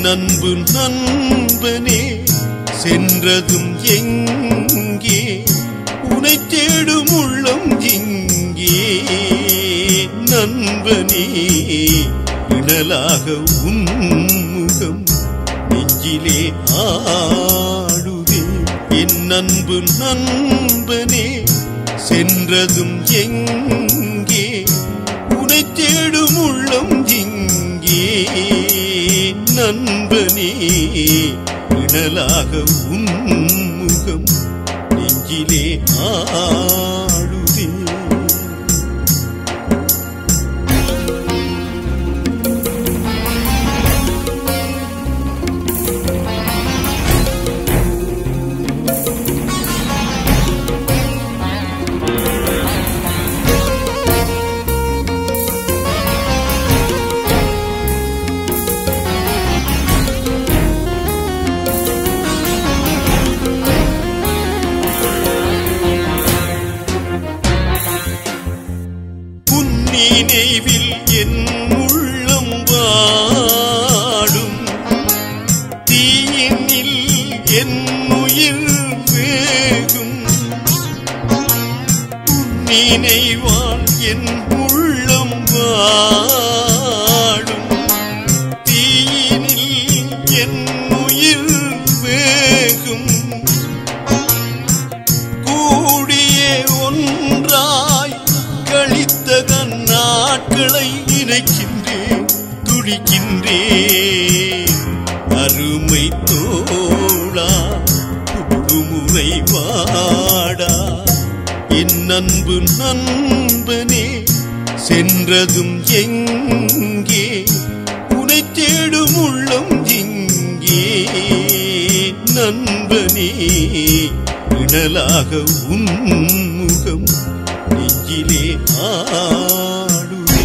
அன்பு நண்பனே சென்றதும் எங்கே உனை தேடும் உள்ளம் இங்கே நண்பனே இணலாக உன்முகம் நெஞ்சிலே ஆடுதே என் அன்பு நண்பனே சென்றதும் எங்கே உனை தேடும் உள்ளம் இங்கே நண்பனே இணலாக உன்முகம் நெஞ்சிலே ஆடுதே நினைவில் என் உள்ளம் வாடும் தீயினில் என் உயிர் வேகும் நினைவால் என் உள்ளம் வாடும் தீயினில் என் உயிர் வேகும் கூடிய ஒன்றாய் கழித்த நாட்களை நினைக்கின்றேன் துடிக்கின்றேன் அருமை தோழா புதுமுறை வாடா என் அன்பு நண்பனே சென்றதும் எங்கே உனை தேடும் உள்ளம் இங்கே நண்பனே இணலாக உன்முகம் நெஞ்சிலே ஆடுதே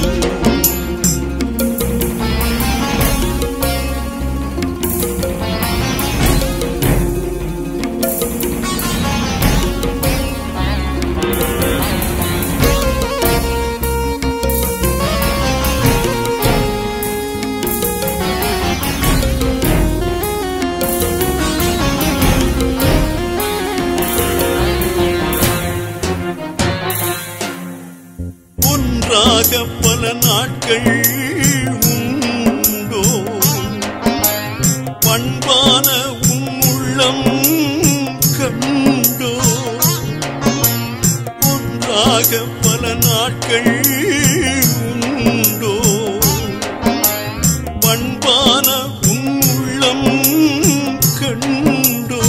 ஒன்றாக பல நாட்கள் உண்டோ பண்பான உள்ளம் கண்டோ ஒன்றாக பல நாட்கள் உண்டோ பண்பான உள்ளம் கண்டோ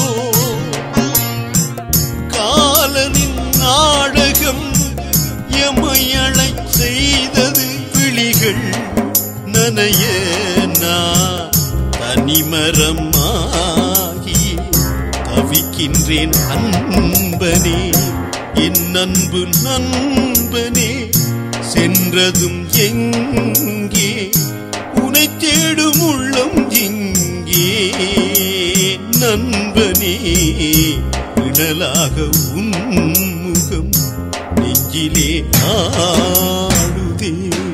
காலனின் நாடகம் எமையளை செய்தது விழிகள் நனைய நான் தனிமரமாகி தவிக்கின்றேன் அன்பனே என் அன்பு நண்பனே சென்றதும் எங்கே உனை தேடும் உள்ளம் இங்கே நண்பனே இணலாக உன்முகம் நெஞ்சிலே ஆடுதே